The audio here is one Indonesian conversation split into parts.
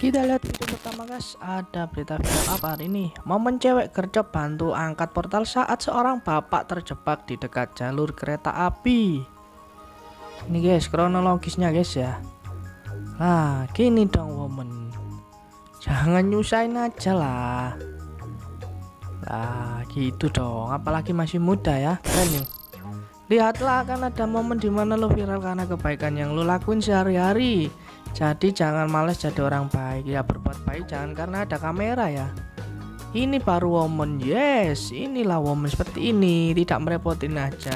Kita lihat video pertama guys, ada berita viral apa hari ini. Momen cewek gercep bantu angkat portal saat seorang bapak terjebak di dekat jalur kereta api. Ini guys kronologisnya guys ya. Nah gini dong woman, jangan nyusahin aja lah. Nah gitu dong, apalagi masih muda ya, keren nih. Lihatlah, akan ada momen dimana lo viral karena kebaikan yang lo lakuin sehari-hari. Jadi jangan males jadi orang baik ya, berbuat baik jangan karena ada kamera ya. Ini baru woman, yes, inilah woman seperti ini, tidak merepotin aja.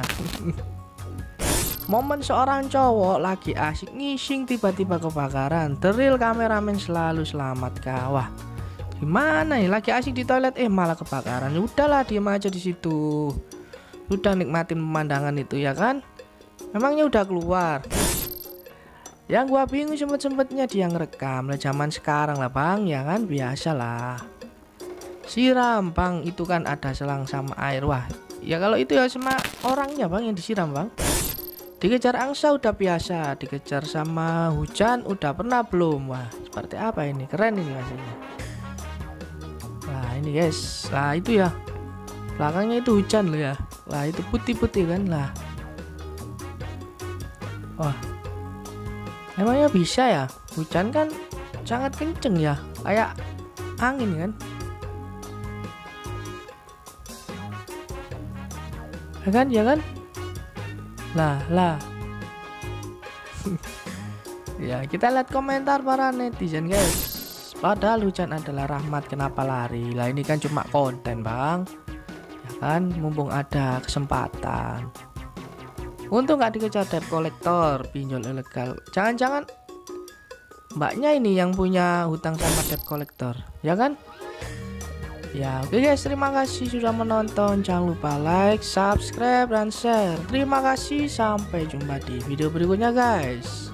Momen seorang cowok lagi asik ngising tiba-tiba kebakaran, the real kameramen selalu selamat kawah. Gimana nih, lagi asik di toilet malah kebakaran. Udahlah diem aja di situ. Udah nikmatin pemandangan itu ya kan, memangnya udah keluar. Yang gua bingung sempet-sempetnya dia ngerekam lah, zaman sekarang lah bang ya kan, biasalah siram bang, itu kan ada selang sama air. Wah ya kalau itu ya sama orangnya bang yang disiram bang. Dikejar angsa udah biasa, dikejar sama hujan udah pernah belum? Wah seperti apa ini, keren ini hasilnya. Nah ini guys, nah itu ya belakangnya itu hujan loh ya. Lah itu putih-putih kan lah. Wah emangnya bisa ya, hujan kan sangat kenceng ya, kayak angin kan. Ya kan lah ya kita lihat komentar para netizen guys. Padahal hujan adalah rahmat, kenapa lari? Lah ini kan cuma konten bang ya kan, mumpung ada kesempatan. Untung nggak dikejar debt collector, pinjol ilegal. Jangan-jangan mbaknya ini yang punya hutang sama debt collector ya kan. Ya oke guys, terima kasih sudah menonton. Jangan lupa like, subscribe, dan share. Terima kasih, sampai jumpa di video berikutnya guys.